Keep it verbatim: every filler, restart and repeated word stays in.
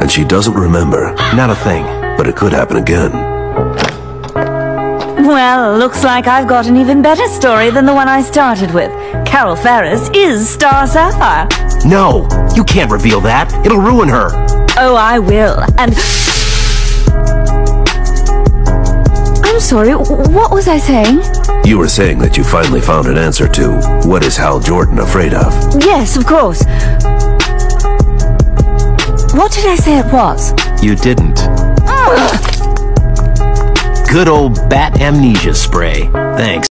And she doesn't remember. Not a thing. But it could happen again. Well, looks like I've got an even better story than the one I started with. Carol Ferris is Star Sapphire. No! You can't reveal that. It'll ruin her. Oh, I will. And... I'm sorry, what was I saying? You were saying that you finally found an answer to what is Hal Jordan afraid of? Yes, of course. What did I say it was? You didn't. Ugh. Good old bat amnesia spray. Thanks.